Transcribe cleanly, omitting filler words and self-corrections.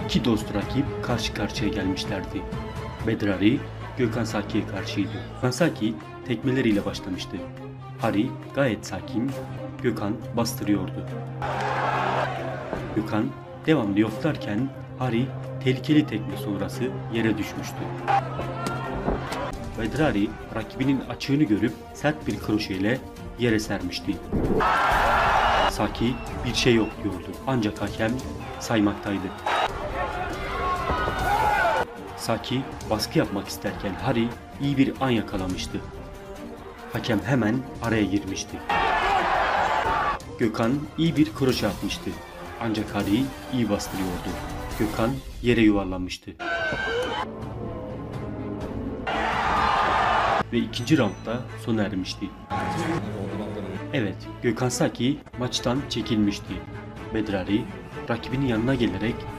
İki dost rakip karşı karşıya gelmişlerdi. Bedrari, Gökhan Saki'ye karşıydı. Gökhan Saki tekmeleriyle başlamıştı. Hari gayet sakin, Gökhan bastırıyordu. Gökhan devamlı yoflarken Hari tehlikeli tekme sonrası yere düşmüştü. Bedrari rakibinin açığını görüp sert bir kroşeyle yere sermişti. Saki bir şey yok diyordu ancak hakem saymaktaydı. Saki baskı yapmak isterken Hari iyi bir an yakalamıştı. Hakem hemen araya girmişti. Gökhan iyi bir kroşe atmıştı. Ancak Hari'yi iyi bastırıyordu. Gökhan yere yuvarlanmıştı. Ve ikinci roundda sona ermişti. Evet, Gökhan Saki maçtan çekilmişti. Bedrari rakibinin yanına gelerek